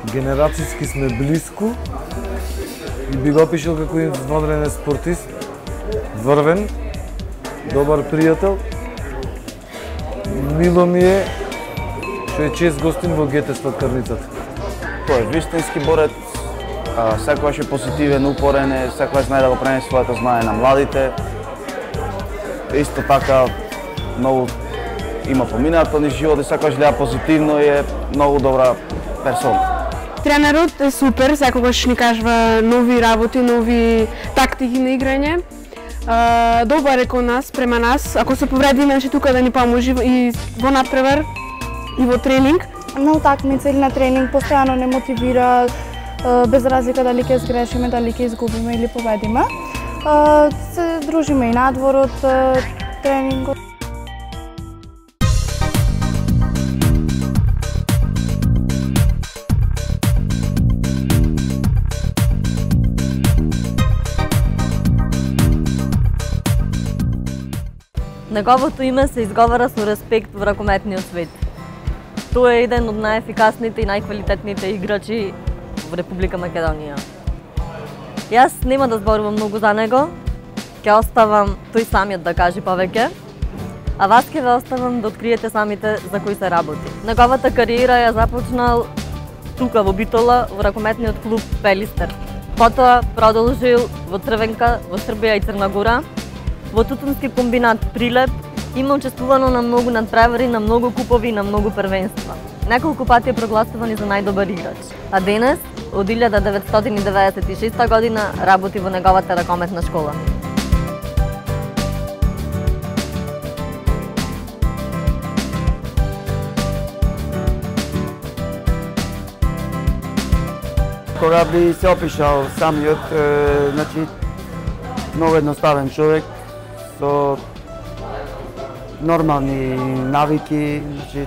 генерацијски сме блиску и би го опишал како извонреден спортист, врвен, добар пријател. Мило ми е што е чест гостин во ГТ Сладкарницата. Тој е вистински борец, секогаш е позитивен, упорен е, секогаш знае да го пренесе своето знание на младите. Исто така многу има поминато низ живот и секогаш гледа позитивно и е многу добра персона. Тренерот е супер, секогаш ни кажува нови работи, нови тактики на играње. Добар е кон нас, према нас. Ако се повреди, значи тука да ни поможи и во надпревар и во тренинг. На утакмица или на тренинг постојано не мотивира, без разлика дали ќе сгрешиме, дали ќе изгубиме или победиме. Се дружиме и надвор од тренингот. Неговото име се изговара со респект во ракометниот свет. Тој е еден од најефикасните и најквалитетните играчи во Република Македонија. Јас нема да зборувам многу за него, ќе оставам тој самиот да каже повеќе, а вас ќе ве оставам да откриете самите за кој се работи. Неговата кариера ја започнал тука во Битола, во ракометниот клуб Пелистер. Потоа продолжил во Црвенка, во Србија и Црна Гора, во тутунски комбинат Прилеп, има учествувано на многу надпревари, на многу купови и на многу првенства. Неколку пати е прогласуван и за најдобар играч. А денес, од 1996 година, работи во неговата ракометна школа. Кога би се опишал самиот, значи, многу едноставен човек, со нормални навики, значи,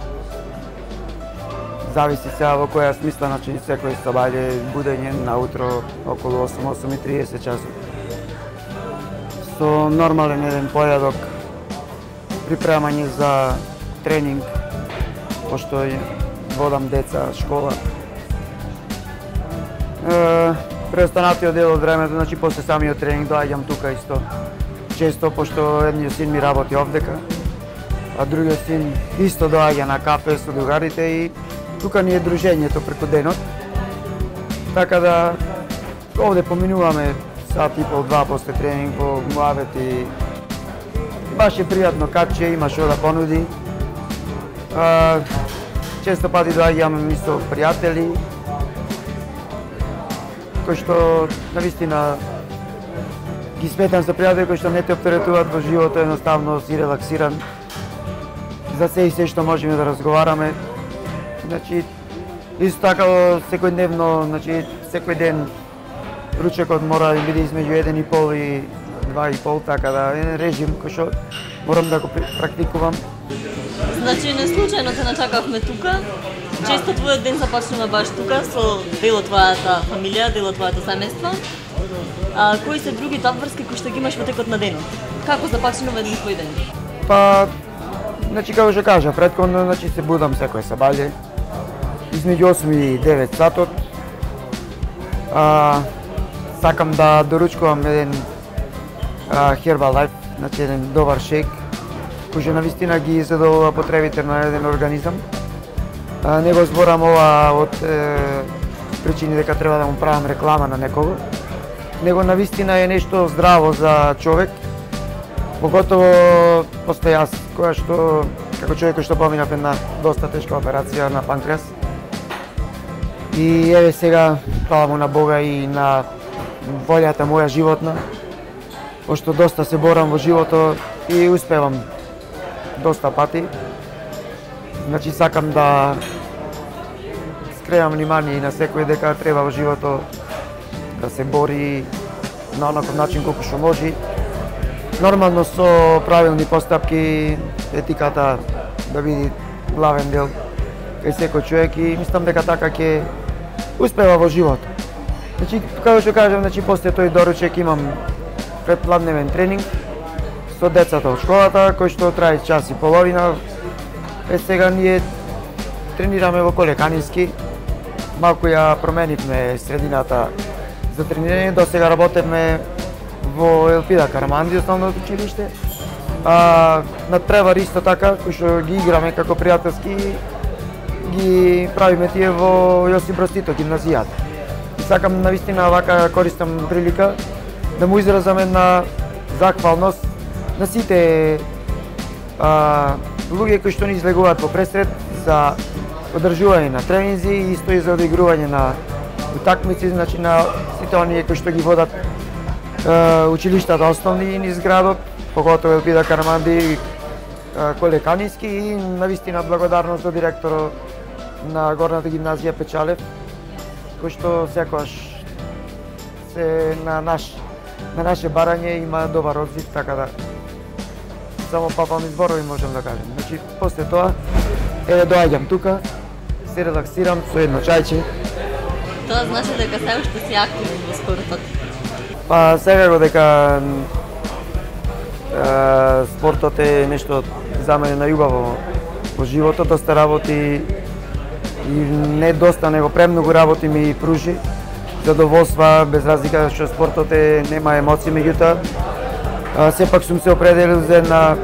зависи сега во која смисла, значи, секој сабајле будење на утро околу 8-8:30 часот. Со нормален еден појадок, припремање за тренинг, пошто водам деца, школа. Преостанатиот дел од времето, значи, после самиот тренинг доаѓам тука исто често, пошто едниот син ми работи овдека, а другиот син исто доаѓа на кафе со другарите и тука ни е дружењето преку денот. Така да овде поминуваме сат и пол, два после тренинг во муавет и баш е пријатно капче, има што да понуди. Често пати доаѓам и со пријатели, кои што навистина ги сметам за пријатели кои што не те оптеретуваат во живото, едноставно си релаксиран. За се и се што можеме да разговараме. Значи, исто така секојдневно, значи, секој ден ручекот мора да биде измеѓу 1,5 и 2,5, така да е режим кој што морам да го практикувам. Значи, не случајно те начакавме тука. Често твојот ден започнува баш тука со дел од твојата фамилија, дел од твоето семејство. Кои се другите обврски кои што ги имаш во текот на денот? Како започнува еден твој ден? Па, значи, како што кажа, претходно, значи, се будам секој сабајле, измеѓу 8 и 9 сатот. Сакам да доручкувам еден Herbalife, значи еден добар шейк, кој што навистина ги задоволува потребите на еден организам. Не го зборам ова од причини дека треба да му правам реклама на некого, него навистина е нешто здраво за човек, поготово после јас, која што, како човек кој што поминав една доста тешка операција на панкреас. И еве сега, фала му на Бога и на волјата моја животна, пошто доста се борам во живото и успевам доста пати. Значи, сакам да скреам внимание на секој дека треба во живото да се бори на онаков начин колку што може. Нормално со правилни постапки, етиката да биде главен дел кај секој човек и мислам дека така ќе успева во живото. Значи, како што кажам, значи, после тој доручек имам предпладневен тренинг со децата од школата, кој што трае час и половина. Сега ние тренираме во Колеканински, малку ја променивме средината за тренирање. До сега работевме во Елпида Караманди, основното училиште. Надпревари исто така, кои што ги играме како пријателски, ги правиме тие во Јосип Брз Тито, гимназијата. И сакам навистина вака користам прилика да му изразам една захвалност на сите луѓе кои што ни излегуваат по пресред за одржување на тренинзи и исто и за одигрување на утакмици, значи на сите оние кои што ги водат училиштата основни низ градот, поготово Елпида Караманди, Коле Канински, и навистина благодарност до директорот на горната гимназија Печалев, кој што секогаш се на наше барање има добар одзив, така да само папални зборови можам да кажем. Значи, после тоа, доаѓам тука, се релаксирам со едно чајче. Тоа значи дека се уште си активен во спортот? Па секако дека спортот е нешто за мене најубаво во животот. Доста работи и не доста, него премногу работи ми пружи задоволства, без разлика што спортот нема емоции, меѓутоа сепак сум се определил за една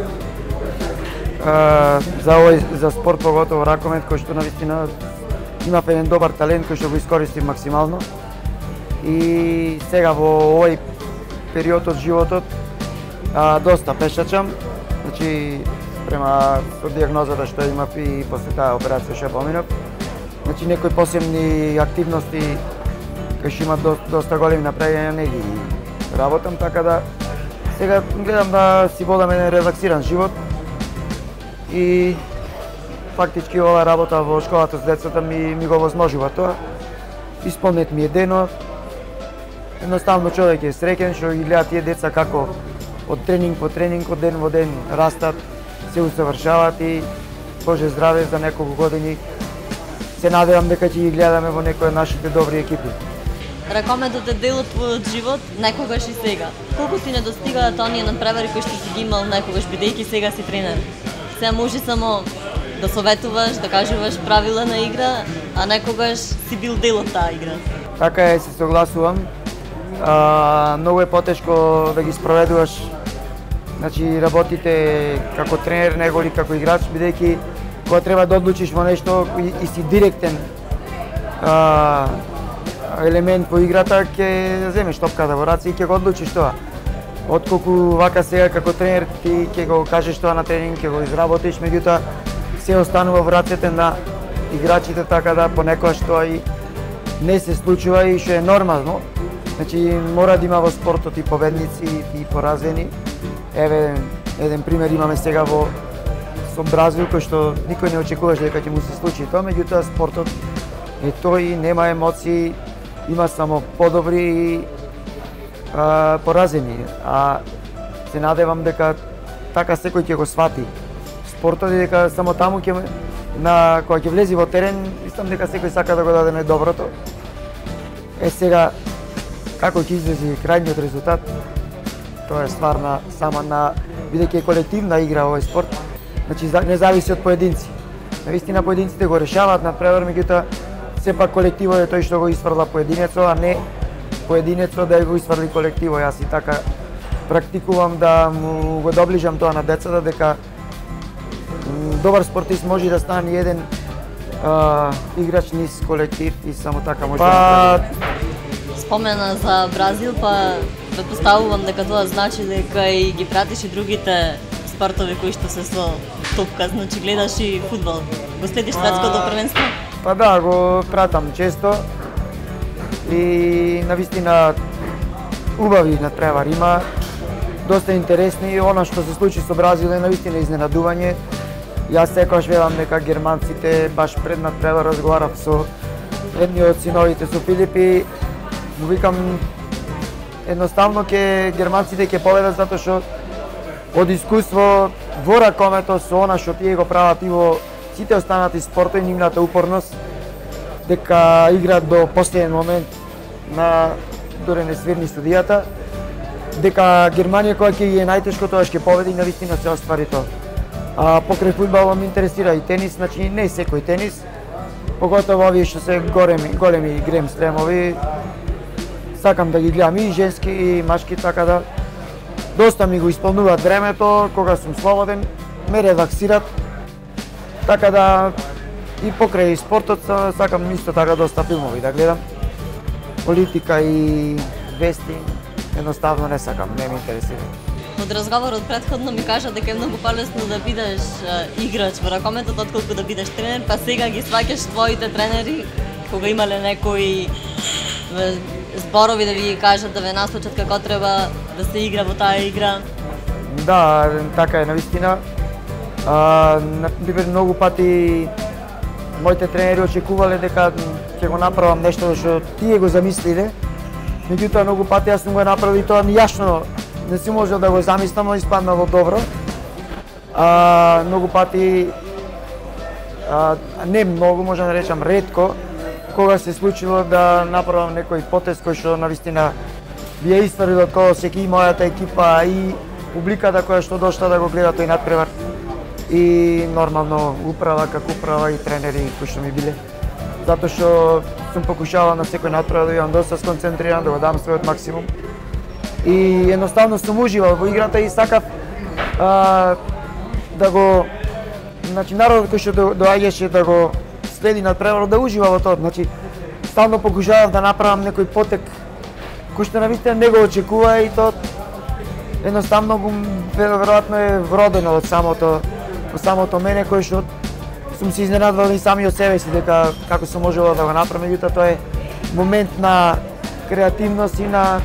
за спорт, поготово ракомет, кој што навистина имав еден добар талент кој што го искористив максимално. И сега во овој период од животот доста пешачам, значи према со дијагнозата што имав и после таа операција што поминав. Значи некои посебни активности кои што имат доста големи напрегања не ги работам, така да сега гледам да си водам еден релаксиран живот и фактички оваа работа во школата с децата ми го возможува тоа. Исполнет ми е денот. Едноставно човек е среќен што ги гледа тие деца како од тренинг по тренинг, од ден во ден растат, се усавршаваат и Боже здраве за неколку години се надевам дека ќе ги гледаме во некои од нашите добри екипи. Ракометот е дел од твојот живот, некогаш и сега. Колку ти недостигаат оние надпревари кои што си ги имал некогаш, бидејќи сега си тренер? Сега може само да советуваш, да кажуваш правила на игра, а некогаш си бил дел од таа игра. Така е, се согласувам. Многу е потешко да ги спроведуваш, значи работите како тренер, него ли како играч, бидејќи кога треба да одлучиш во нешто и си директен елемент во играта, ќе земеш топката во раце и ќе го одлучиш тоа. Отколку вака сега како тренер ти ќе го кажеш тоа на тренинг, ќе го изработиш, меѓутоа се останува во рацете на играчите, така да понекогаш тоа и не се случува и што е нормално. Значи мора да има во спортот и победници и поразени. Еве еден пример имаме сега со Бразил, кој што никој не очекуваше дека ќе му се случи тоа, меѓутоа спортот е тој, нема емоции, има само подобри и поразени. Се надевам дека така секој ќе го свати спортот и дека само таму кога ќе влези во терен, мислам дека секој сака да го даде најдоброто. Сега како ќе излези крајниот резултат, тоа е ствар бидејќи е колективна игра овој спорт, значи не зависи од поединци. Навистина поединците го решаваат надпревар, меѓутоа сепак колективот е тој што го исфрла поединецот, а не поединецот да го исфрли колективот. Јас и така практикувам да му го доближам тоа на децата, дека добар спортист може да стане еден играч низ колектив и само така може да спомена за Бразил, па предпоставувам дека тоа значи дека и ги пратиш и другите спортови кои што се со топка, значи гледаш и фудбал. Го следиш светското првенство? Па да, го пратам често и навистина убави надпревари има, доста интересни. Она што се случи со Бразил е навистина изненадување. Јас секогаш велам дека германците, баш пред надпревар разговарав со едниот од синовите со Филип и му викам едноставно германците ќе победат затоа што од искуство во ракометот со она што тие го прават и во сите останати спортови, нивната упорност дека играат до последен момент на дури не свирни студијата, дека Германија кога ќе е најтешко тоа ќе победи и навистина се оствари тоа. Покрај фудбалот ме интересира и тенис, значи не секој тенис, поготово овие што се големи грем слемови. Сакам да ги гледам и женски и машки, така да доста ми го исполнуваат времето, кога сум слободен, ме релаксират. Така да и покрај спортот сакам исто така доста филмови да гледам. Политика и вести едноставно не сакам, не ме интересира. Од разговорот претходно ми кажа дека е многу полесно да бидеш играч во ракометот отколку да бидеш тренер, па сега ги сваќаш твоите тренери кога имале некои зборови да ви кажат да ве насочат како треба да се игра во таа игра. Да, така е навистина. Например, многу пати моите тренери очекувале дека ќе го направам нешто што тие го замислиле. Меѓутоа многу пати јас сум го направил и тоа јасно не си можел да го замислам, но испаднало добро. Многу пати, не многу, можам да речам ретко, кога се случило да направам некој потез кој што навистина би ја историл од колосек и мојата екипа и публиката која што дошла да го гледа тој натпревар. И нормално управа како управа и тренери кои што ми биле. Затоа што сум покушавал на секој натпревар да бидам доста сконцентриран, да го дам својот максимум. И едноставно сум уживал во играта и сакав да го, значи народот кој што доаѓаше да го следи натпреварот да ужива во тоа. Значи стално покушавав да направам некој потек кој што навистина не го очекува и тоа едноставно веројатно е вродено од самото мене кој што сум се изненадвал и сами од себе си дека како сум можел да го направам, меѓутоа тоа е момент на креативност и на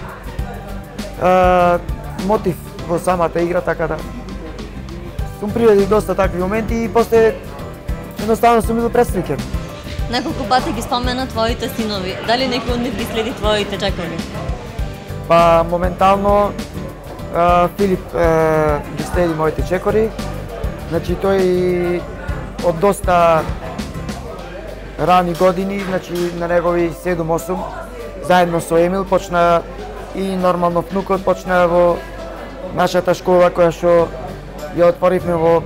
мотив во самата игра, така да сум приведил доста такви моменти и после едноставно сум бил пресреќен. Неколку пати ги спомена твоите синови. Дали некој од нив ги следи твоите чекори? Па моментално Филип ги следи моите чекори. Значи тој од доста рани години, значи на негови 7-8, заедно со Емил почна и нормално внукот почна во нашата школа која што ја отворивме во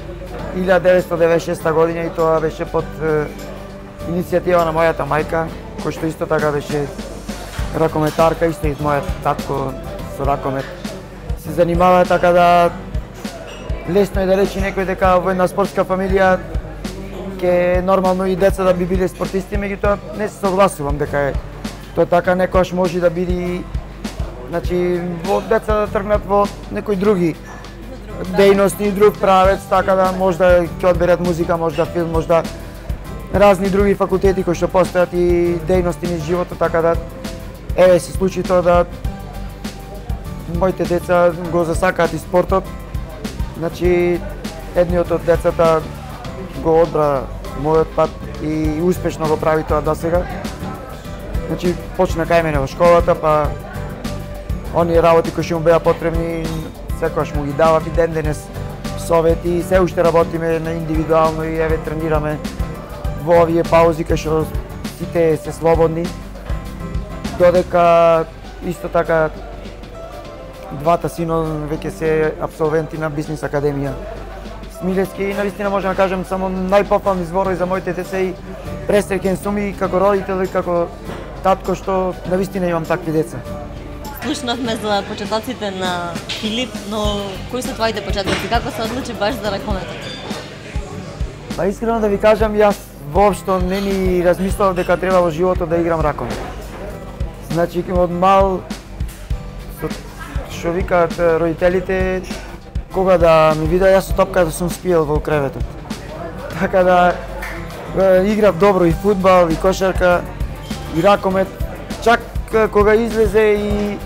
1996 година и тоа беше под иницијатива на мојата мајка, кој што исто така беше ракометарка, исто и мојот татко со ракомет се занимава, така да лесно е да речи некој дека во една спортска фамилија ке нормално и деца да би биле спортисти, меѓутоа не се согласувам дека е тоа така, некојаш може да биде, значи во деца да тргнат во некои други дејности, друг правец, така да можда ќе одберат музика, можда филм, можда разни други факултети кои што постојат и дејности низ животот, така да еве се случи тоа да моите деца го засакаат и спортот. Значи едниот од децата го одбра мојот пат и успешно го прави тоа досега. Значи почна кај мене во школата, па оние работи кои што му беа потребни секогаш му ги давав и ден денес совети и се уште работиме на индивидуално и еве тренираме во овие паузи кај што сите се слободни. Додека исто така двата синови веќе се апсолвенти на Бизнис академија Смилевски и навистина можам да кажам само најпофални зборови за моите деца и пресреќен сум и како родител и како татко што навистина имам такви деца. Слушнавме за почетоците на Филип, но кои се твоите почетоци? Како се одлучи баш за ракометот? Па искрено да ви кажам, јас воопшто не ни размислав дека треба во животот да играм ракомет. Значи од мал што викаат родителите, кога да ми видат јас со топката сум спиел во креветот. Така да играв добро и фудбал, и кошарка, и ракомет. Чак кога излезе и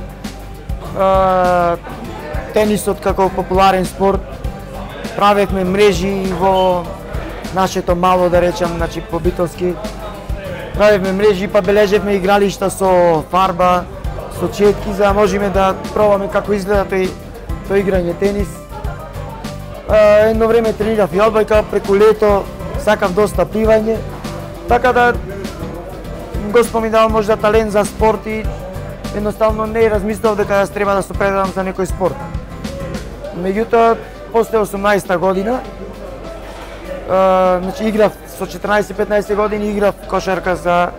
тенисот како популарен спорт, правевме мрежи во нашето мало, да речам, значи по битолски. Правевме мрежи, па бележевме игралишта со фарба, со четки, за да можеме да пробаме како изгледа тој играње тенис. Едно време тренирав и одбојка, преку лето сакав доста пливање, така да го споминавам можда талент за спорт и едноставно не размислав дека јас треба да се предадам за некој спорт. Меѓутоа, после 18-та година, значи играв со 14-15 години, играв кошарка за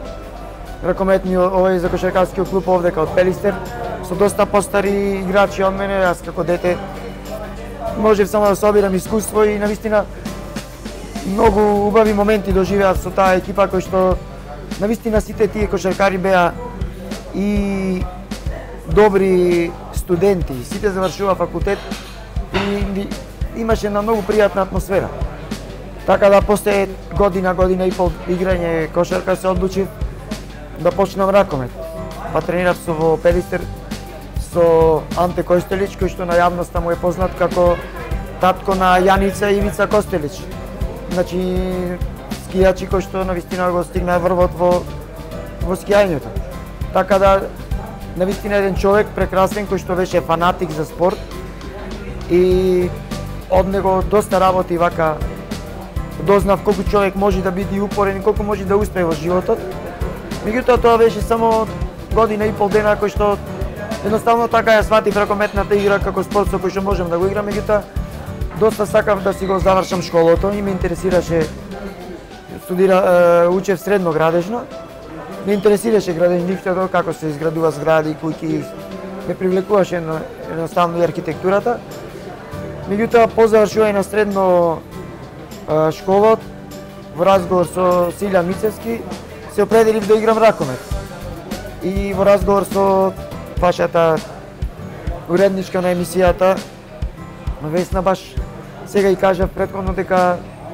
за кошаркарскиот клуб овдека од Пелистер, со доста постари играчи од мене. Јас како дете можев само да собирам искуство и навистина многу убави моменти доживеав со таа екипа, кој што навистина сите тие кошаркари беа и добри студенти, сите завршува факултет и имаше една многу пријатна атмосфера. Така да после година и пол играње кошарка се одлучив да почнам ракомет. Па тренирав со во Пелистер со Анте Костелич, кој што на јавноста му е познат како татко на Јаница и Ивица Костелич. Значи скијачи кои што навистина го стигнаа врвот во скијањето. Така да навистина еден човек прекрасен кој што беше фанатик за спорт и од него доста работи вака дознав колку човек може да биде упорен и колку може да успее во животот. Меѓутоа тоа беше само година и пол дена кој што едноставно така ја сватив ракометната игра како спорт со кој што можам да го играм. Меѓутоа доста сакав да си го завршам школото и ме интересираше учев средно градежно. Ме интересираше градежништвото, како се изградува згради, куќи, ме привлекуваше едноставно и архитектурата. Меѓутоа по завршување на средно школа, во разговор со Силјан Мицевски, се определив да играм ракомет. И во разговор со вашата уредничка на емисијата, Весна, баш сега и кажав претходно дека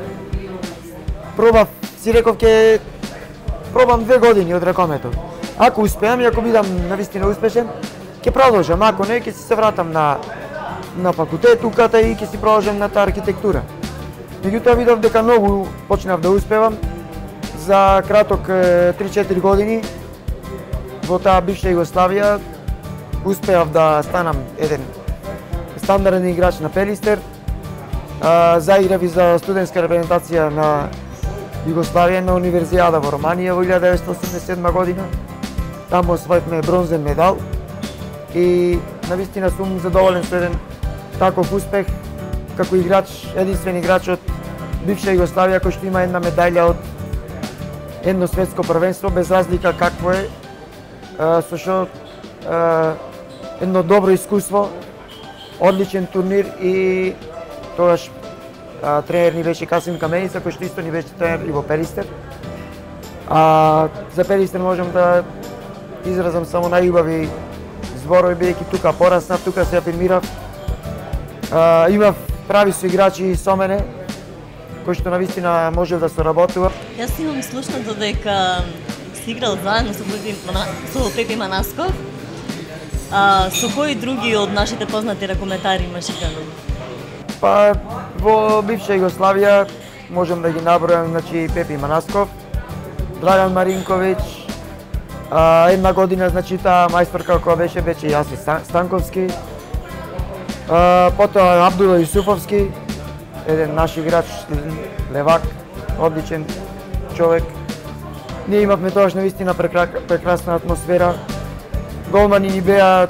си реков ке пробам 2 години од ракометот. Ако успеам и ако бидам навистина успешен, ќе продолжам, ако не, ќе се вратам на факултет, уката и ќе си продолжам на таа архитектура. Меѓутоа видов дека многу почнав да успевам. За краток 3-4 години во таа бивша Југославија успеав да станам еден стандарден играч на Пелистер. Заиграв и за студентска репрезентација на Југославија на Универзијада во Романија во 1987 година. Таму освоивме бронзен медал и навистина сум задоволен со еден таков успех како играч, единствен играч од бивша Југославија кој што има една медаља од едно светско првенство, без разлика какво е, со што едно добро искуство, одличен турнир и тогаш тренер ни беше Касим Каменица, кој што исто ни беше тренер и во Пелистер. За Пелистер можам да изразам само најубави зборови, бидејќи тука пораснав, тука се афирмирав. Имав прави соиграчи со мене, кои што навистина можев да соработува. Јас имам слушнато дека си играл заедно со Пепи Манасков. Со кои други од нашите познати ракометари имаш играно? Па во бивша Југославија можам да ги набројам, значи Пепи Манасков, Драган Маринковиќ, една година значи таа мајсторка која беше Јаси Станковски, потоа Абдула Јусуфовски, еден наш играч, левак, одличен човек. Ние имавме тогаш навистина прекрасна атмосфера. Голмани ни беа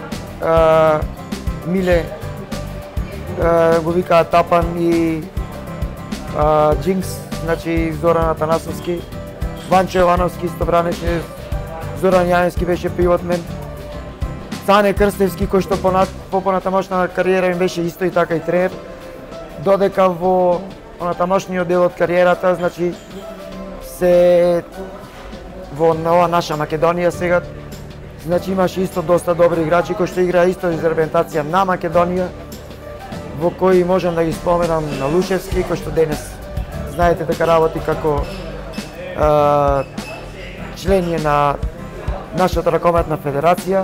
Миле, го викаат Тапан и Джинкс, значи Зоран Атанасовски, Ванчо Јовановски исто бранеше, Зоран Јаневски беше пивот мен, Цане Крстевски кој што по понатамошна кариера им беше исто и така и тренер, додека во понатамошниот дел од кариерата, значи се во ова наша Македонија сега, значи имаше исто доста добри играчи кои што играа исто за репрезентација на Македонија, во кои можам да ги споменам на Лушевски, кој што денес знаете дека работи како член на нашата ракометна федерација.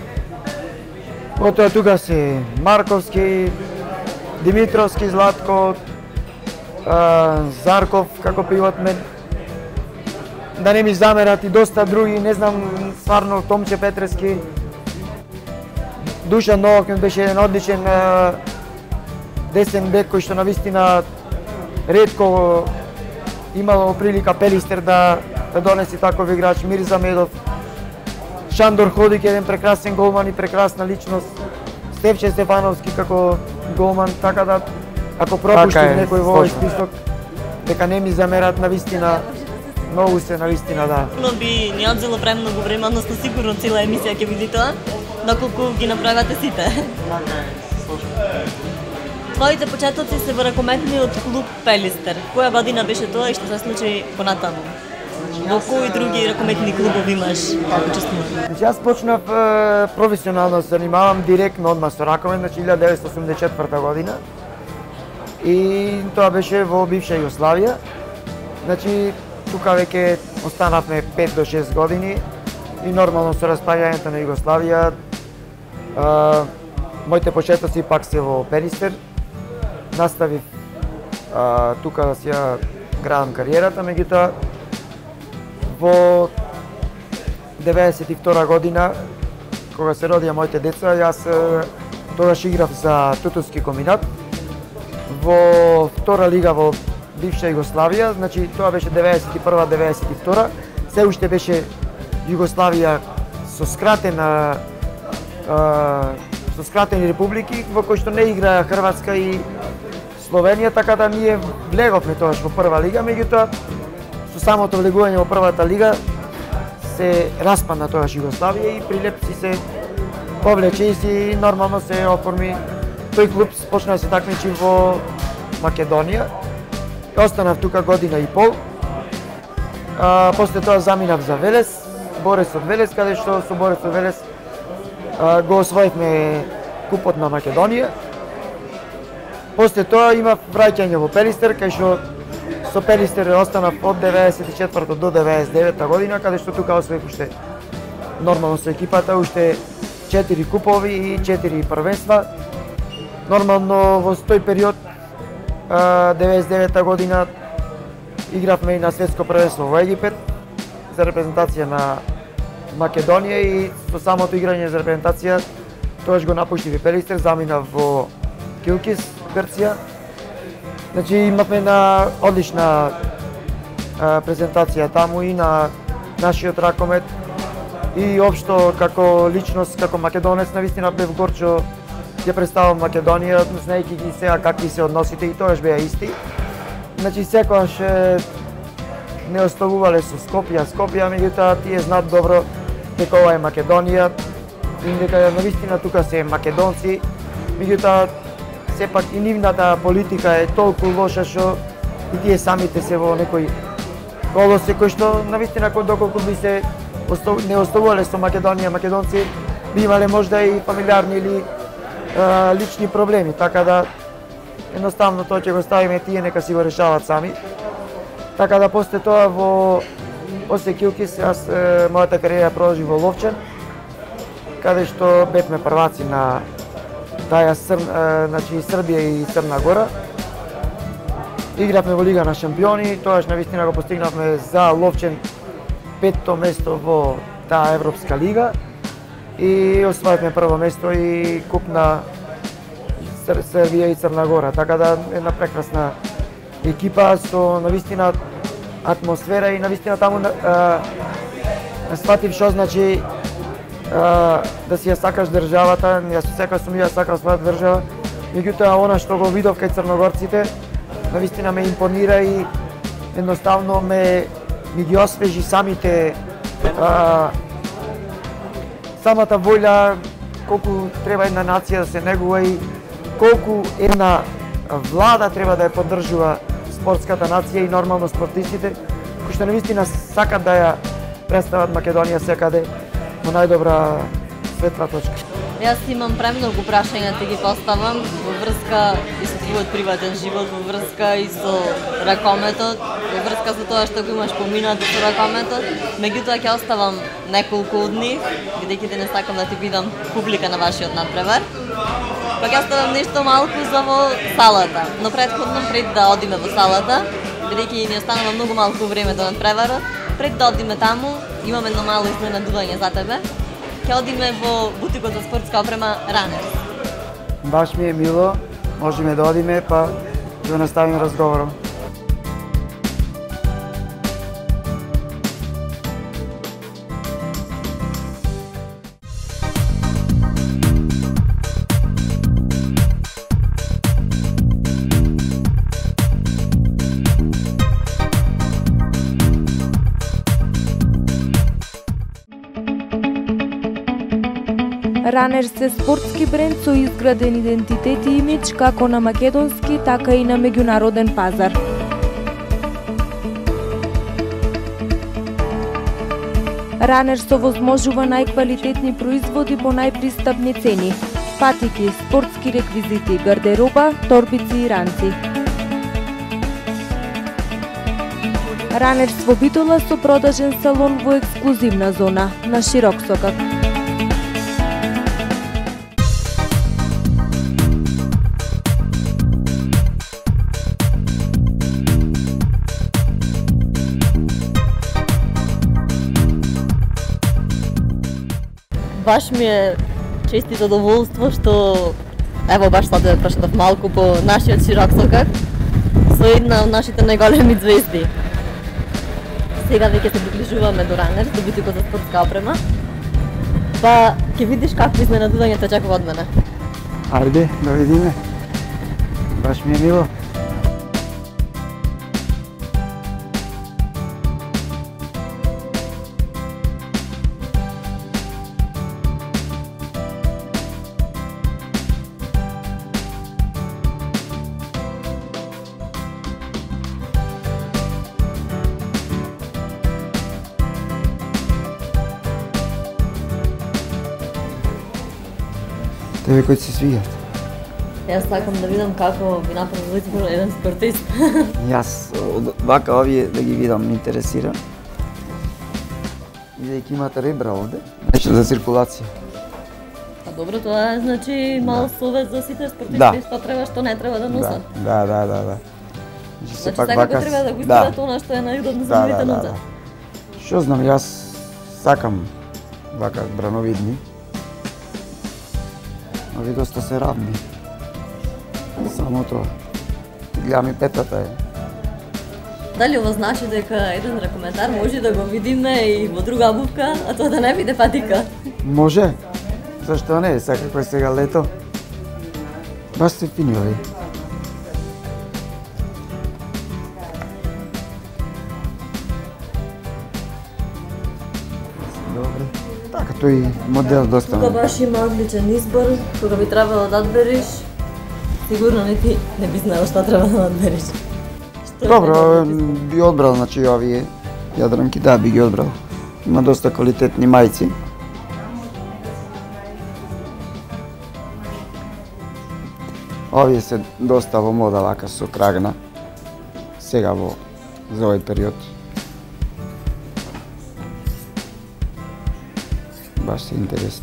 Потоа тука се Марковски, Димитровски, Златко, Зарков како пивот мен. Да не ми замерат и доста други, не знам, стварно Томче Петрески. Душан Новак беше еден одличен десен бек кој што навистина ретко имало прилика Пелистер да донеси таков играч. Мирза Медов, Шандор Ходик, еден прекрасен голман и прекрасна личност. Стефче Стефановски како голман, така да ако пропуштив некој во овој список, дека не ми замерат навистина, многу се навистина, да. Но би ни одзело премногу време, односно сигурно цела емисија ќе биде тоа, доколку ги направате сите. Твоите почетоци се во ракометниот клуб Пелистер. Која година беше тоа и што се случи понатаму? Во кои други ракометни клубови имаш учествуване? Значи, јас почнав професионално се занимавам директно одма со ракомет, значи 1984 година. И тоа беше во бивша Југославија. Значи, тука веќе останавме 5 до 6 години и нормално со распаѓањето на Југославија моите почетоци пак се во Пелистер. Наставив тука да си ја градам кариерата, меѓутоа во 92 година, кога се родија моите деца, јас тогаш играв за Тутунски комбинат во втора лига во бивша Југославија, значи тоа беше 91-92, се уште беше Југославија со скратени републики во кои што не играа Хрватска и Словенија, така да ние влеговме тогаш во прва лига, меѓутоа со самото влегување во првата лига се распадна тогаш Југославија и Прилепци се повлече и си нормално се оформи. Тој клуб почна да се такмичи во Македонија. Останав тука година и пол. После тоа заминав за Велес, Боресот Велес, каде што со Боресот Велес го освоивме купот на Македонија. После тоа имав враќање во Пелистер, кај што со Пелистер останав од 94 до 99 година, каде што тука освоив уште нормално со екипата, уште 4 купови и 4 првенства. Нормално во тој период 99 година игравме и на светско првенство во Египет за репрезентација на Македонија и со самото играње за репрезентација тогаш го напуштив и Пелистер, заминав во Килкис, Грција. Значи имавме на одлична презентација таму и на нашиот ракомет и општо како личност, како македонец, навистина бев горчо ја представам Македонија, знаејќи ги сега какви се односите и тогаш беа исти. Значи секогаш не оставувале со Скопје, меѓутоа тие знаат добро дека ова е Македонија и дека навистина тука се македонци, меѓутоа сепак и нивната политика е толку лоша што и тие самите се во некој колосе кој што навистина доколку би се не оставувале со Македонија, македонци би имале можда и фамилиарни или лични проблеми, така да едноставно тоа ќе го ставиме тие нека си го решават сами. Така да после тоа после Килкис јас мојата кариера продолжи во Ловчан, каде што бевме прваци на таа значи Србија и Црна Гора. Игравме во Лига на шампиони, тоаш навистина го постигнавме за Ловчен 5-то место во таа Европска лига и освоивме прво место и куп на Србија и Црна Гора. Така да една прекрасна екипа со навистина атмосфера и навистина таму сватив што значи да си ја сакаш државата. Јас секогаш сум ја сакал својата држава, меѓутоа она што го видов кај црногорците навистина ме импонира и едноставно ми ги освежи самите самата воља колку треба една нација да се негува и колку една влада треба да ја поддржува спортската нација и нормално спортистите, кои што навистина сакат да ја представат Македонија секаде во најдобра светла точка. Јас имам премногу прашања да ги поставам во врска и со твојот приватен живот, во врска и со ракометот, во врска со тоа што го имаш поминато со ракометот. Меѓутоа ќе оставам неколку од нив, бидејќи денес сакам да ти бидам публика на вашиот надпревар. Па ќе оставам нешто малку за во салата, но претходно пред да одиме во салата, бидејќи ни останува многу малку време до надпреварот, пред да одиме таму, имаме едно мало изненадување за тебе. Ќе одиме во бутикот за спортска опрема Ранерс. Баш ми е мило, можеме да одиме, па да наставиме разговорот. Ранерс е спортски бренд со изграден идентитет и имидж како на македонски, така и на меѓународен пазар. Ранерс овозможува најквалитетни производи по најпристапни цени. Патики, спортски реквизити, гардероба, торбици и ранци. Ранерс во Битола со продажен салон во ексклузивна зона на Широк сокак. Баш ми е чест и задоволство што ево баш сад да прошетав малку по нашиот Широк сокак со една од нашите најголеми звезди. Сега веќе се приближуваме до Ранерс, до бутикот за спортска опрема. Па ќе видиш какво изненадување те чекува од мене. Ајде, да видиме. Баш ми е мило. Тебе кои се свиѓат? Јас сакам да видам како би направил избор еден спортист. Јас вака овие да ги видам ме интересира. Бидејќи имате ребра овде, нешто за циркулација. Па добро, тоа е значи мал совет за сите спортисти, Да. што треба, што не треба да носат. Да. Значи секако треба да го изберат она што е најудобно за нивите нозе. Што знам, јас сакам вака брановидни. Ови доста се равни. Само тоа. Гледам и петата е. Дали ово значи дека еден ракометар може да го видиме и во друга обувка, а тоа да не биде патика? Може. Зашто не? Секако е сега лето. Баш се фини ови. Добре. Така, тој модел доста. Кога баш има одличен избор, кога би требало да одбериш, сигурно не ти не би знаел што треба да одбериш. Што е Добро, најдобро? би одбрал, значи овие јадранки, да, би ги одбрал. Има доста квалитетни мајци. Овие се доста во мода вака со крагна. Сега за овој период. Баш се интересни.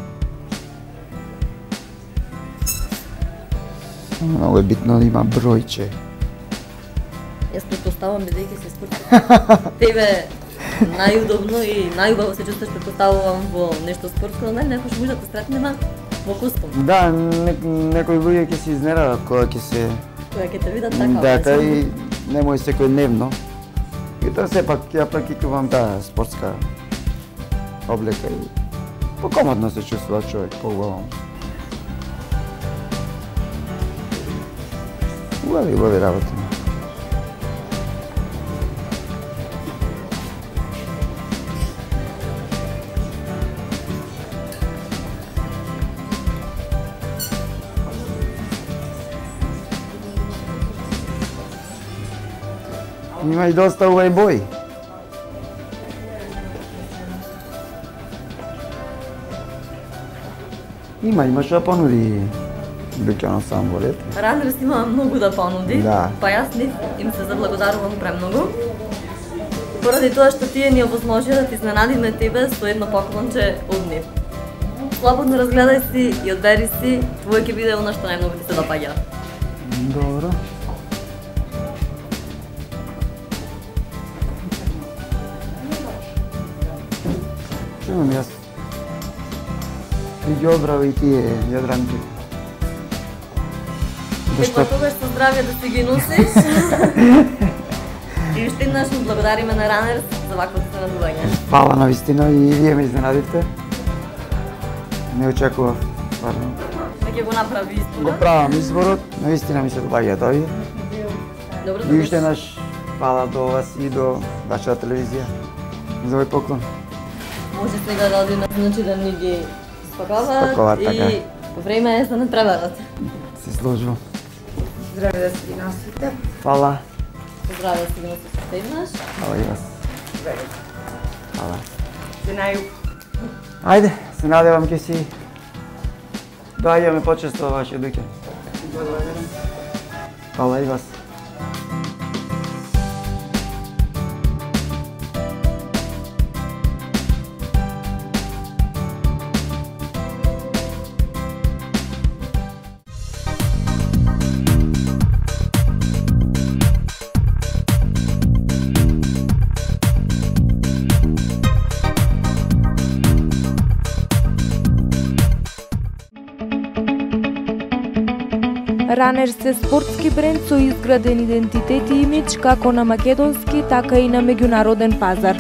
Много е битно да има бројче. Јас претпоставувам бидејќи се спортист. Тебе најудобно и најубаво се чувствуваш, претпоставувам во нешто спортско, но некош може да те сретнема во костум. Да, некои луѓе ќе се изненадат кога ќе се Кога ќе те видат така. дека обречено. и немој секојдневно. И тоа сепак ја практикувам таа спортска облека и покомодно се чувствува човек, поубаво. Убави работи. Има и доста убави бои. Има што да понуди Бикјано Самборет. Ранерс има многу да понуди, Да. па јас им се заблагодарувам премногу. Поради тоа што тие ни овозможија да ти изненадиме тебе со едно поклонче од нив. Слободно разгледај си и одбери си, твој ќе биде она што најмногу ти се допаѓа. Добро. Чувам јас. Би ги одбрал и тие јадранки. Па тогаш со здравје да си ги носиш. И уште еднаш му благодариме на Ранерс за ваквото изненадување. Фала на вистина и вие ме изненадивте. Не очекував. Парно. Веќе го направи Го изборот. правам изборот, наистина ми се допаѓаат овие. Добро И уште еднаш фала до вас и до вашата телевизија за овој поклон. Може сега да одиме, значи да ни ги спакуваат и време е за натпреварот. Се сложува. Здраве да си ги носите. Фала. Здраве да си ги носите еднаш. Фала и вас. Здраве. Фала. Се нају. Ајде, се надевам ке си доаѓаме почесто во вашиот дуќан. Благодарам. Фала и вас. Ранерс е спортски бренд со изграден идентитет и имидж како на македонски, така и на меѓународен пазар.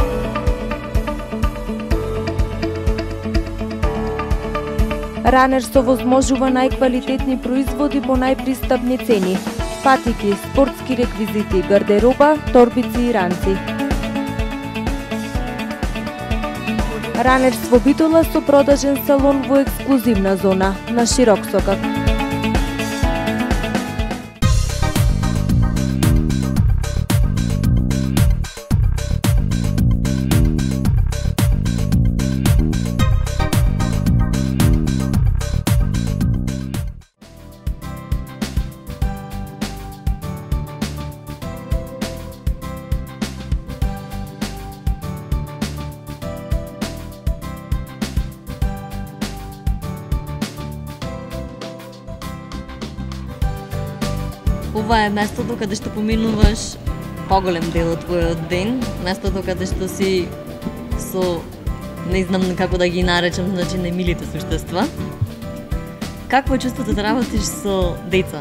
Ранерс овозможува најквалитетни производи по најпристапни цени. Патики, спортски реквизити, гардероба, торбици и ранци. Ранерс во Битола со продажен салон во ексклузивна зона на Широк сокак. Ова е местото каде што поминуваш поголем дел од твојот ден, местото каде што си со, не знам како да ги наречам, значи немилите суштества. Какво е чувството да работиш со деца?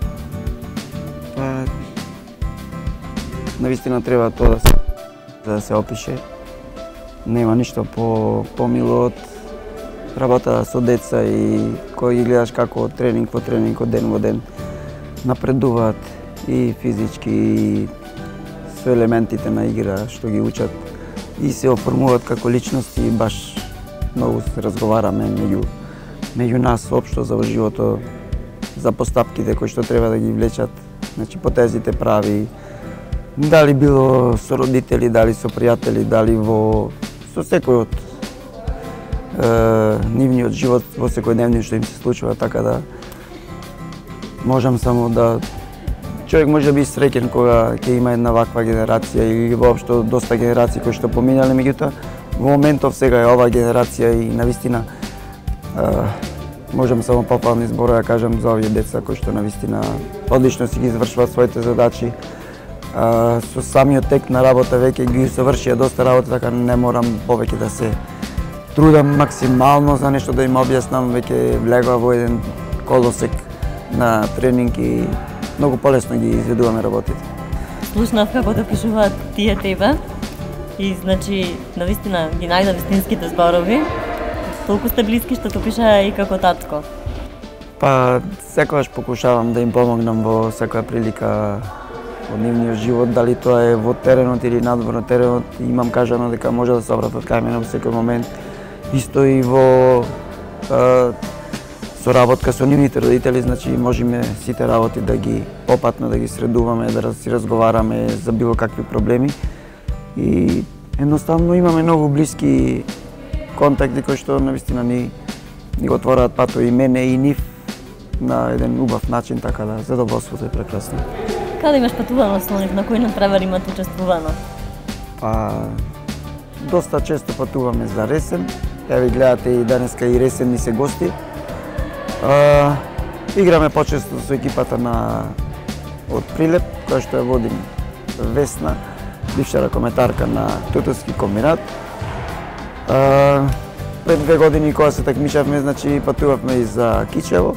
Па, навистина треба тоа да се опише. Нема ништо помило од работа со деца и кој ги гледаш како од тренинг во тренинг, од ден во ден напредуваат и физички и со елементите на игра што ги учат и се оформуваат како личности и баш многу се разговараме меѓу нас општо за живото, за постапките кои што треба да ги влечат, значи потезите прави, дали било со родители, дали со пријатели, дали со секој од нивниот живот во секојдневниот што им се случува, така да можам само да човек може да би среќен кога ќе има една ваква генерација или воопшто доста генерации кои што поминале, меѓутоа во моментов сега е оваа генерација и навистина можам само попални зборови да кажам за овие деца кои што навистина одлично си ги извршуваат своите задачи. Со самиот тек на работа веќе ги совршија доста работа, така не морам повеќе да се трудам максимално за нешто да им објаснам, веќе влегува во еден колосек на тренинг и многу полесно ги изведуваме работите. Слушнав како да пишуваат тие тебе и значи навистина ги најдов вистинските зборови. Толку сте блиски што то пишаа и како татко. Па секогаш покушавам да им помогнам во секоја прилика од нивниот живот, дали тоа е во теренот или надвор на теренот. Имам кажано дека може да се обратат кај мене во секој момент. Исто и во соработка со нивните родители, значи можеме сите работи да ги попатно да ги средуваме, да си разговараме за било какви проблеми и едноставно имаме многу блиски контакти кои што навистина ни го отвораат пато и мене и нив на еден убав начин, така да задоволството е прекрасно. Каде имаш патувано со нив, на кои натпревари имате учествувано? Па доста често патуваме за Ресен. Еве гледате и денеска и Ресен ни се гости. Играме почесто со екипата од Прилеп, која што ја водим Весна, бивша ракометарка на Тутовски комбинат. Пред 2 години кога се такмичавме, значи патувавме и за Кичево.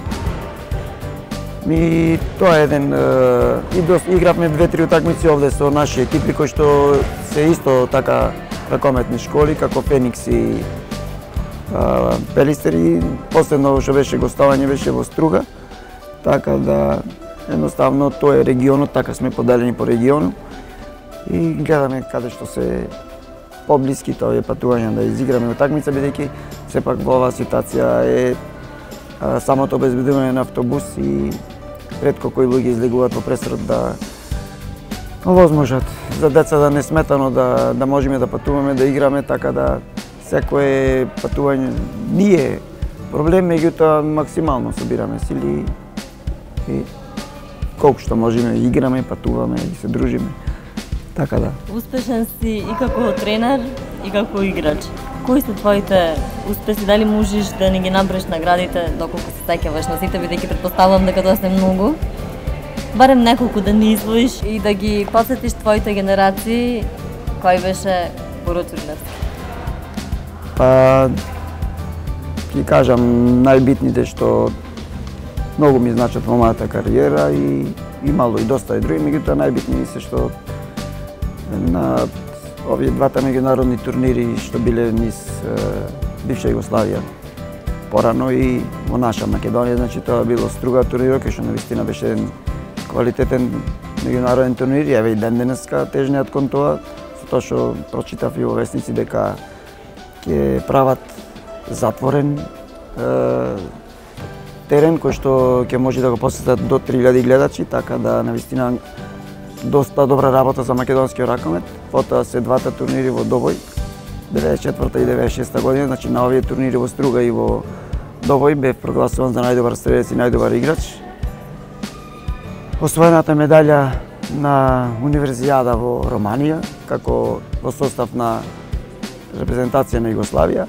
И тоа е еден игравме 2-3 утакмици овде со наши екипи кои што се исто така ракометни школи како Феникс и Пелистер и последно што беше гостување беше во Струга. Така да едноставно тоа е регионот, така сме поделени по региону и гледаме каде што се поблиските овие патувања да изиграме утакмица, бидејќи сепак во оваа ситуација е самото обезбедување на автобус и ретко кои луѓе излегуваат во пресрод да овозможат за деца да не сметано да можеме да патуваме, да играме, така да секое патување не е проблем, меѓутоа максимално собираме сили и колку што можеме играме, патуваме и се дружиме. Така да. Успешен си и како тренер и како играч. Кои се твоите успеси? Дали можеш да не ги набреш наградите доколку се сеќаваш на сите, бидејќи претпоставувам дека тоа се многу? Барем неколку да ни извоиш и да ги подсетиш твоите генерации кој беше Боро Цурневски. Па ќе кажам најбитните што многу ми значат во мојата кариера и имало и доста и други, меѓутоа најбитни се што на овие двата меѓународни турнири што биле низ бивша Југославија порано и во наша Македонија, значи тоа било Струга турнир, кај што навистина беше еден квалитетен меѓународен турнир, еве и ден денеска тежнеат кон тоа, со тоа што прочитав и во весници дека ќе прават затворен терен кој што ќе може да го посетат до 3000 гледачи, така да навистина доста добра работа за македонскиот ракомет. Потоа се двата турнири во Добој, 94 и 96 година, значи на овие турнири во Струга и во Добој бев прогласуван за најдобар стрелец и најдобар играч. Освоената медаља на Универзијада во Романија, како во состав на репрезентација на Југославија.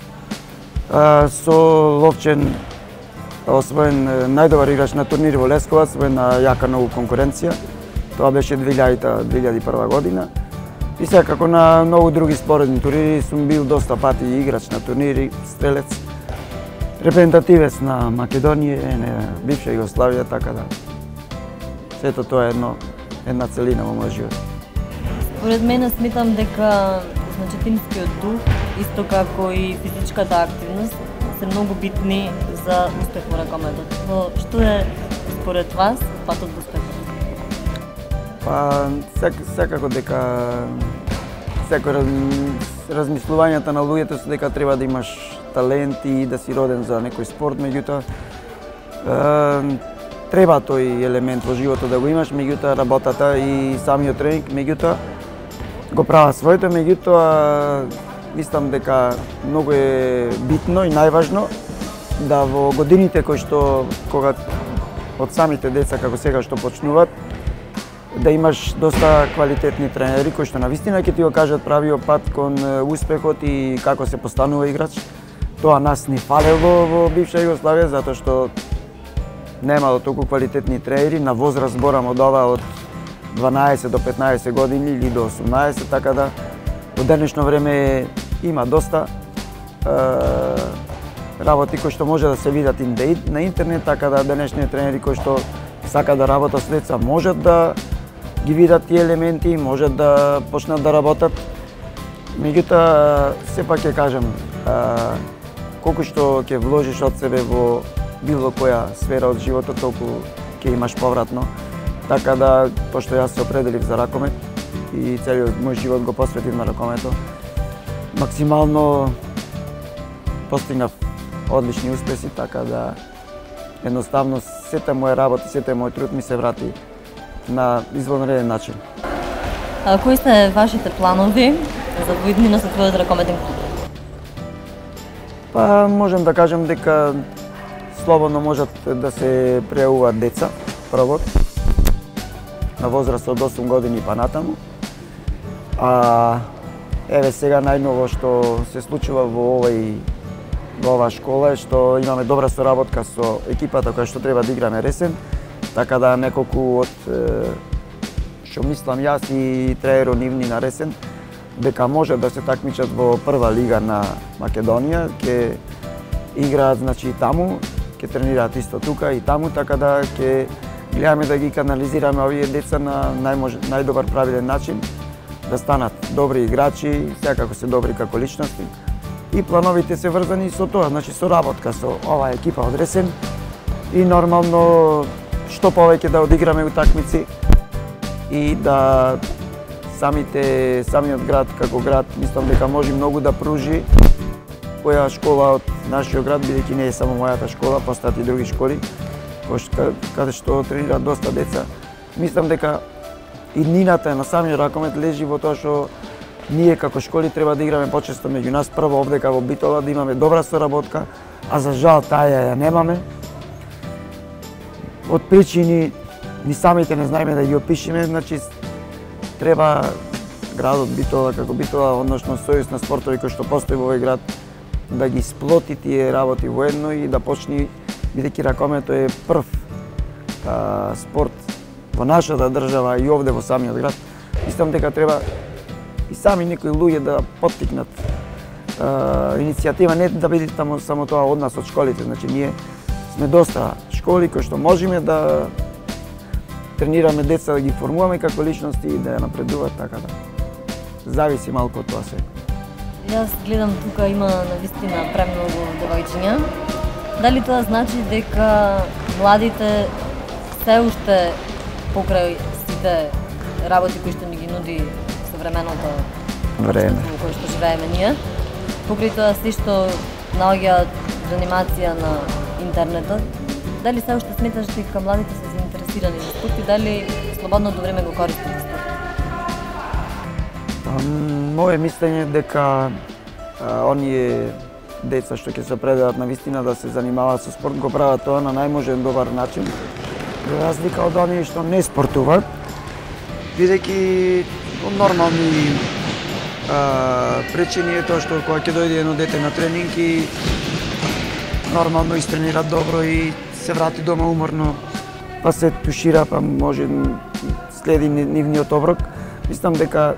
Со Ловчен освоен најдобар играч на турнири во Лесковац во една јака многу конкуренција. Тоа беше 2001 година. И секако на многу други споредни турнири сум бил доста пати играч на турнири, стрелец, репрезентативец на Македонија, на бивша Југославија, така да сето тоа е една целина во мојот живот. Според мене сметам дека значи тимскиот дух, исто како и физичката активност, се многу битни за успех во ракометот. Но што е според вас патот до успехот? Па секако дека секој размислувањата на луѓето се дека треба да имаш талент и да си роден за некој спорт, меѓутоа треба тој елемент во животот да го имаш, меѓутоа работата и самиот тренинг, меѓутоа го прават своето, меѓутоа мислам дека многу е битно и најважно да во годините кога од самите деца како сега што почнуваат, да имаш доста квалитетни тренери кои што навистина ќе ти го кажат правиот пат кон успехот и како се постанува играч. Тоа нас ни фале во бивша Југославија затоа што немало толку квалитетни тренери, на возраст зборам од ова од 12 до 15 години или до 18, така да во денешно време има доста работи кои што може да се видат на интернет, така да денешните тренери кои што сакаат да работат со деца можат да ги видат тие елементи, можат да почнат да работат. Меѓутоа, сепак ќе кажам, колку што ќе вложиш од себе во било која сфера од животот, толку ќе имаш повратно. Така да, пошто јас се определив за ракомет и целиот мој живот го посветив на ракометот, максимално постигнав одлични успеси, така да едноставно сета моја работа, сета мој труд ми се врати на извонреден начин. Кои се вашите планови за воиднина со твојот ракометен клуб? Па можам да кажам дека слободно можат да се пријавуваат деца, прво, на возраст од 8 години па натаму. Еве сега најново што се случува во оваа школа е што имаме добра соработка со екипата која што треба да играме ресен, така да неколку од што мислам јас и тренерот нивни на ресен, дека може да се такмичат во прва лига на Македонија, ќе играат значи таму, ќе тренираат исто тука и таму, така да ќе гледаме да ги канализираме овие деца на најдобар правилен начин, да станат добри играчи, секако се добри како личности. И плановите се врзани со тоа, значи со работка со оваа екипа од ресен и нормално што повеќе да одиграме утакмици и да самиот град како град, мислам дека може многу да пружи. Која школа од нашиот град, бидејќи не е само мојата школа, постојат и други школи, каде што тренираат доста деца. Мислам дека иднината на самиот ракомет лежи во тоа што ние како школи треба да играме почесто меѓу нас, прво овдека во Битола, да имаме добра соработка, а за жал таа ја немаме. Од причини ни самите не знаеме да ги опишеме, значи треба градот Битола како Битола, односно Сојуз на спортови кој што постои во овој град, да ги сплоти тие работи воедно и да почне, бидејќи ракомето е прв спорт во нашата држава и овде во самиот град. Мислам дека треба и сами некои луѓе да поттикнат иницијатива, не да биде само тоа од нас, од школите. Значи, ние сме доста школи кои што можеме да тренираме деца, да ги формуваме како личности и да ја напредуваат, така да. Зависи малку од тоа се. Јас гледам тука има навистина премногу девојчиња. Дали тоа значи дека младите се уште покрај сите работи кои што ни ги нуди современото време во кое што живееме ние, покрај тоа се што наоѓаат занимација на интернетот, дали се уште сметаш дека младите се заинтересирани за спорт и дали слободното време го користат за спорт? Моје мислење дека оние деца што ќе се предадат на вистина да се занимаваат со спорт, го прават тоа на најможен добар начин, за разлика од оние што не спортуваат, бидејќи нормални причини е тоа што кога ќе дојде едно дете на тренинг и нормално истренира добро и се врати дома уморно, па се тушира, па може следи нивниот оброк. Мислам дека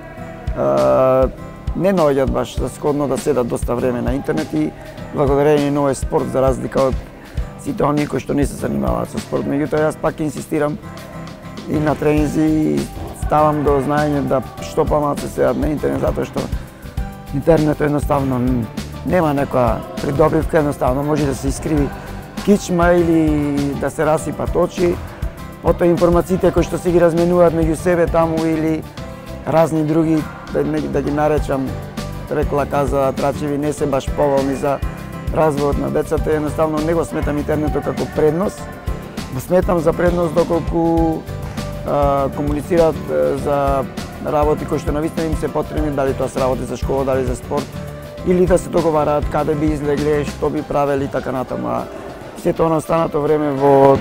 не наоѓаат баш за сходно да седат доста време на интернет и благодарение на овој спорт, за разлика од сите оние кои што не се занимаваат со спорт. Меѓутоа, јас пак инсистирам и на тренинзи и ставам до знаење да што помалку се седат на интернет, затоа што интернетот едноставно нема некоја придобивка, едноставно може да се искриви кичма или да се расипат очи. Потоа информациите кои што се ги разменуваат меѓу себе таму или разни други, да ги наречам, рекла каза трачеви, не се баш поволни за развојот на децата. Едноставно не го сметам интернетот како предност. Го сметам за предност доколку комуницираат за работи кои што навистина им се потребни, дали тоа се работи за школа, дали за спорт, или да се договараат каде би излегле, што би правели и така натаму. Сето оно останато време во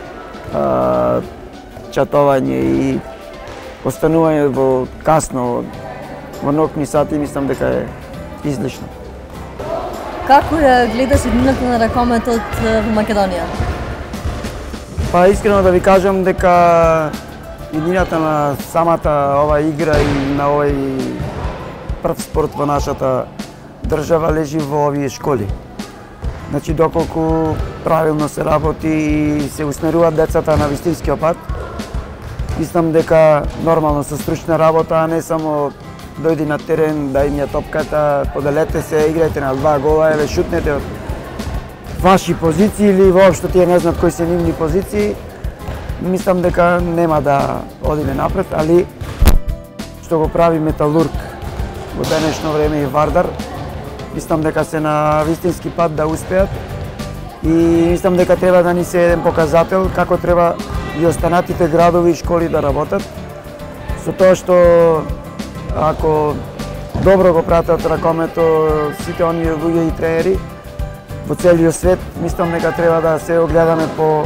чатување и останување во касно, во ноќни сати, мислам дека е излишно. Како ја гледаш иднината на ракометот во Македонија? Па искрено да ви кажам дека иднината на самата ова игра и на овој прв спорт во нашата држава лежи во овие школи. Значи, доколку правилно се работи и се усмеруваат децата на вистинскиот пат, мислам дека нормално со стручна работа, а не само дојди на терен, да им ја топката, поделете се, играјте на 2 гола, еве шутнете од ваши позиции или воопшто тие не знаат кои се нивни позиции. Мислам дека нема да одиме напред, али што го прави Металург во денешно време и Вардар, мислам дека се на вистински пат да успеат и мислам дека треба да ни се еден показател како треба и останатите градови и школи да работат, со тоа што ако добро го пратат ракомето сите оние луѓе и тренери во целиот свет, мислам дека треба да се огледаме по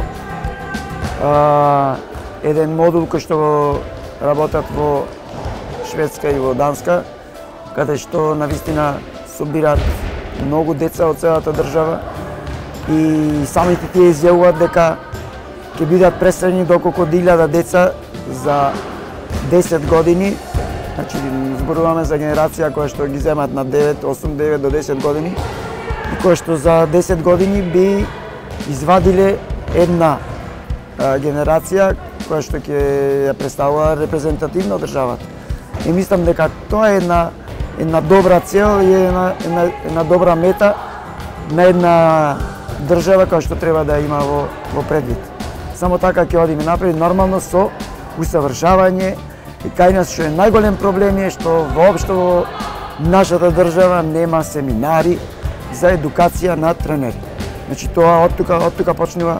еден модул кој што го работат во Шведска и во Данска, каде што навистина собираат многу деца од целата држава и самите тие изјавуваат дека ќе бидат пресредни до околу 1000 деца за 10 години. Значи, зборуваме за генерација која што ги земат на 9, 8, 9 до 10 години и која што за 10 години би извадиле една генерација која што ќе ја представува репрезентативно државата. И мислам дека тоа е една добра цел и една добра мета на една држава која што треба да има во предвид. Само така ќе одиме напред, нормално со усавршавање И кај нас што е најголем проблем е што воопшто во нашата држава нема семинари за едукација на тренери. Значи тоа од тука почнува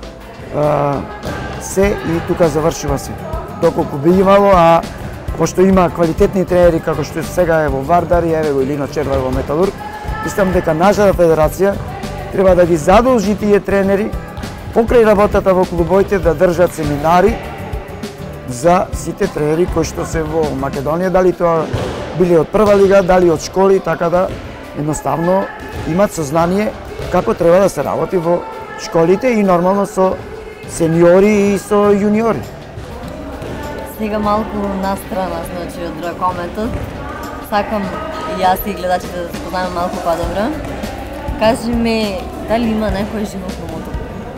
се и тука завршува се. Доколку би имало, а пошто има квалитетни тренери како што сега е во Вардар и еве го Илино Червар во Металург, мислам дека нашата федерација треба да ги задолжи тие тренери покрај работата во клубоите да држат семинари за сите тренери кои што се во Македонија, дали тоа били од прва лига, дали од школи, така да едноставно имат сознание како треба да се работи во школите и нормално со сениори и со јуниори. Сега малку настрана, значи, од ракометот. Сакам и јас и гледачите да се познаеме малку подобро. Кажи ми, дали има некој животно мото?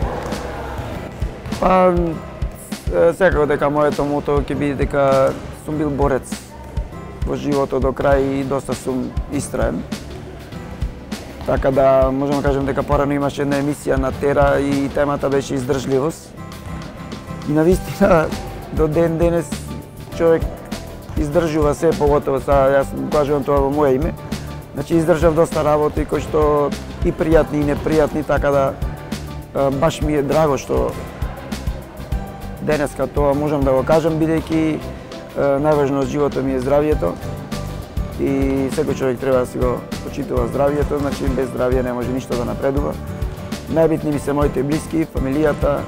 Па, секако дека моето мото ќе биде дека сум бил борец во животот до крај и доста сум истраен. Така да можам да кажем дека порано имаше една емисија на Тера и темата беше издржливост. И навистина до ден денес човек издржува се, поготово сега јас кажувам тоа во моје име. Значи издржав доста работи кои што и пријатни и непријатни, така да баш ми е драго што денеска тоа можам да го кажам, бидејќи најважно од животот ми е здравието и секој човек треба да си го почитува здравието, значи без здравие не може ништо да напредува. Најбитни ми се моите блиски, фамилијата,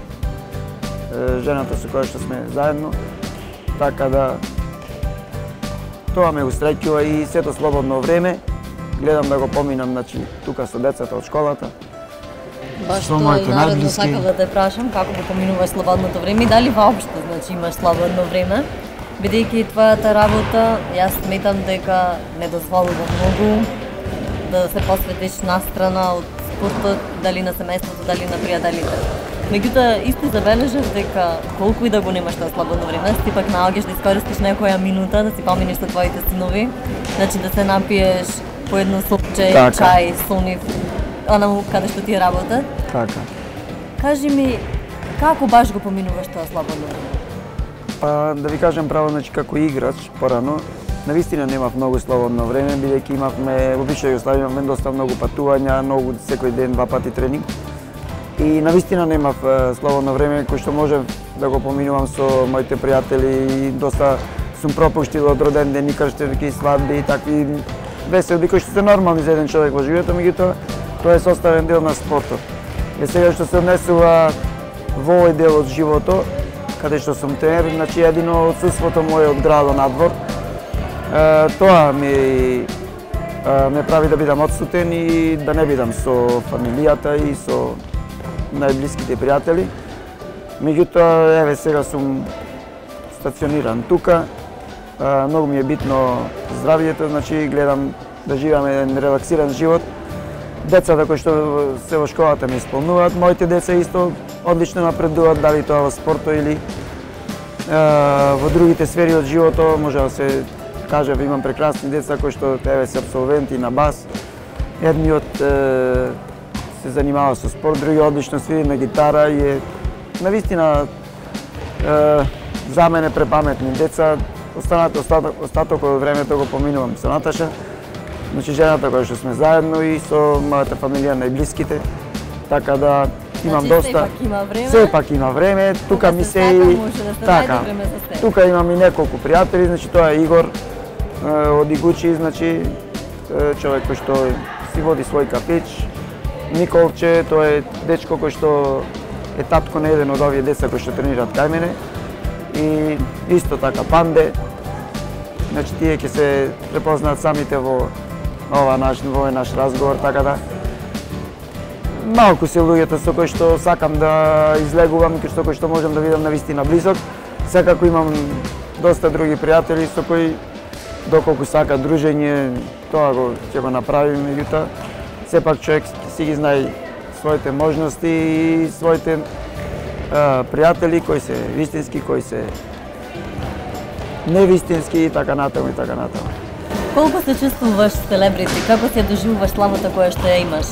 жената со која што сме заедно, така да тоа ме усреќува и сето слободно време гледам да го поминам, значи, тука со децата од школата. Баш тоа и наредно сакав да те прашам како го поминуваш слободното време и дали воопшто, значи, имаш слободно време, бидејќи твојата работа, јас сметам дека не дозволува многу да се посветиш настрана од спортот, дали на семејството, дали на пријателите. Меѓутоа, исто забележав дека колку и да го немаш тоа слободно време, ти пак наоѓаш да искористиш некоја минута да си поминиш со твоите синови, значи да се напиеш по едно сопче, чај, сонив, онаму каде што ти работат. Така. Кажи ми, како баш го поминуваш тоа слободно време? Па, да ви кажам право, значи, како играч, порано, навистина немав многу слободно време, бидејќи имавме, во Бивша Југославија имавме доста многу патувања, многу секој ден, 2 пати тренинг. И навистина немав слободно време кој што можев да го поминувам со моите пријатели и доста сум пропуштил од роден ден и крштевки, свадби и такви веселби кои што се нормални за еден човек во животот, меѓутоа тоа е составен дел на спортот. И сега што се однесува во овој дел од животот, каде што сум тренер, значи едино отсуството моје од градот надвор, тоа ме прави да бидам отсутен и да не бидам со фамилијата и со најблиските пријатели. Меѓутоа, еве сега сум стациониран тука. Многу ми е битно здравието, значи гледам да живеам еден релаксиран живот. Децата кои што се во школата ме исполнуваат, моите деца исто одлично напредуваат, дали тоа во спортот или во другите сфери од животот. Може да се каже, имам прекрасни деца кои што еве се апсолвенти на бас. Едниот се занимава со спорт, други одлично свири на гитара и е навистина за мене препаметни деца. Остатокот од времето го поминувам со Наташа, значи жената која што сме заедно и со мојата фамилија најблиските, така да имам доста. Сепак има време, тука ми се и така. Тука имам и неколку пријатели, значи тоа е Игор од Игучи, значи човек кој што си води свој кафич. Николче, тоа е дечко кој што е татко на еден од овие деца кои што тренираат кај мене. И исто така Панде. Значи тие ќе се препознаат самите во овој наш разговор, така да малку се луѓето со кои што сакам да излегувам и кои што можам да видам навистина близок. Секако имам доста други пријатели со кои доколку сака дружење, тоа ќе го направим, меѓутоа сепак човек си ги знае своите можности и своите пријатели кои се вистински, кои се невистински и така натаму и така натаму. Колку се чувствуваш селебрити? Како се доживуваш славата која што ја имаш?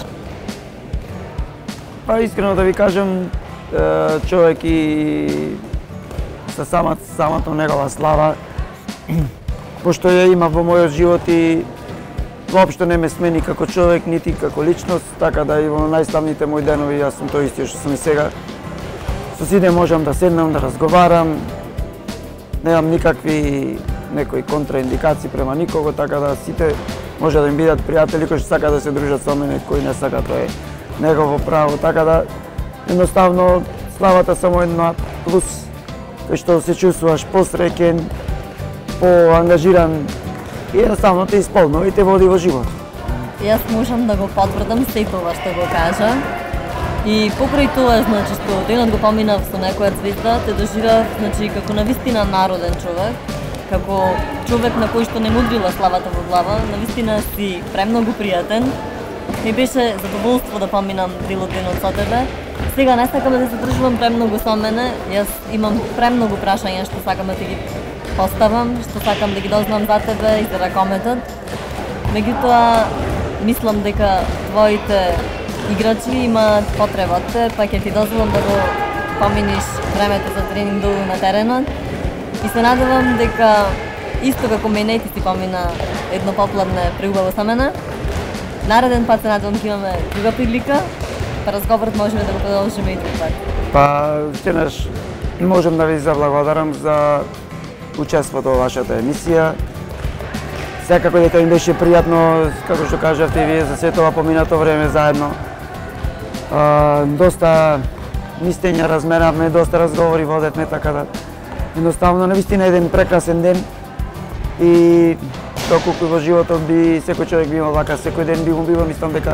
Па искрено да ви кажам, човек и са самац самата негова слава, пошто ја има во мојот живот и воопшто не ме смени како човек, нити како личност, така да и во најславните мои денови јас сум тој исти што сум и сега. Со сите можам да седнам, да разговарам, немам никакви некои контраиндикации према никого, така да сите може да им бидат пријатели кои што сака да се дружат со мене, кои не сака, тоа е негово право, така да едноставно славата само една плюс, кој што се чувствуваш посреќен, поангажиран и едноставно те исполнува и те води во живот. Јас можам да го потврдам се тоа што го кажа. И покрај тоа, значи, што денот го поминав со некоја звезда, те доживав, значи, како навистина народен човек, како човек на кој што не мудрила славата во глава, навистина си премногу пријатен. Ми беше задоволство да поминам делот денот со тебе. Сега не сакам да се задржувам премногу со мене, јас имам премногу прашања што сакам да ти ги поставам, што сакам да ги дознам за тебе и за ракометот. Меѓутоа, мислам дека твоите играчи имаат потреба од те, па ќе ти дозволам да го поминиш времето за тренинг долу на теренот. И се надевам дека исто како мене ти си помина едно попладне преубаво со мене. Нареден пат се надевам ќе имаме друга прилика, па разговорот можеме да го продолжиме и друг пат. Па, денес можам да ви заблагодарам за учеството во вашата емисија. Секако дека им беше пријатно, како што кажавте и вие, за сето ова поминато време заедно. Доста мислења разменавме, доста разговори водевме, така да едноставно навистина еден прекрасен ден и доколку во животот би секој човек би имал вака секој ден би му било, мислам дека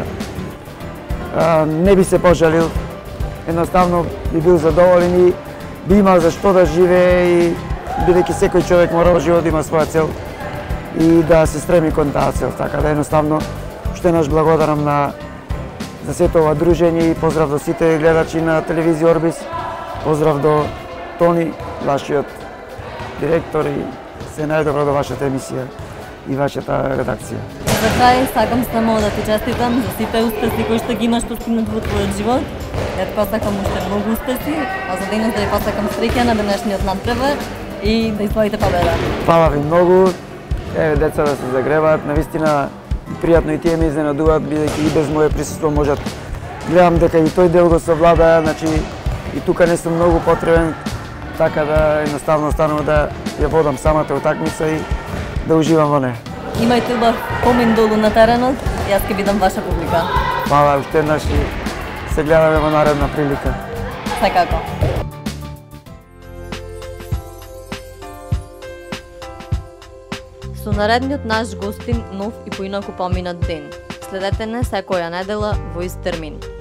не би се пожалил, едноставно би бил задоволен и би имал за што да живее и бидејќи секој човек мора во живот да има своја цел и да се стреми кон таа цел, така да едноставно уште еднаш благодарам за сето ова дружење и поздрав до сите гледачи на телевизија Орбис, поздрав до Тони, вашиот директор и се најдобро до вашата емисија и вашата редакција. За крај сакам само да ти честитам за сите успеси кои што ги имаш постигнат во твојот живот. Ја ти посакам уште многу успеси, а за денес да ви посакам среќа на денешниот надпревар и да извоите победа. Фала ви многу. Еве деца да се загреваат, навистина пријатно и тие ме изненадуваат, бидејќи и без моје присуство можат. Гледам дека и тој дел го совладаа, значи и тука не сум многу потребен, така да едноставно останува да ја водам самата утакмица и да уживам во неја. Имајте убав помин долу на теренот, јас ќе бидам ваша публика. Фала уште еднаш и се гледаме во наредна прилика. Секако. Со наредниот наш гостин нов и поинаку поминат ден. Следете не секоја недела во ист термин.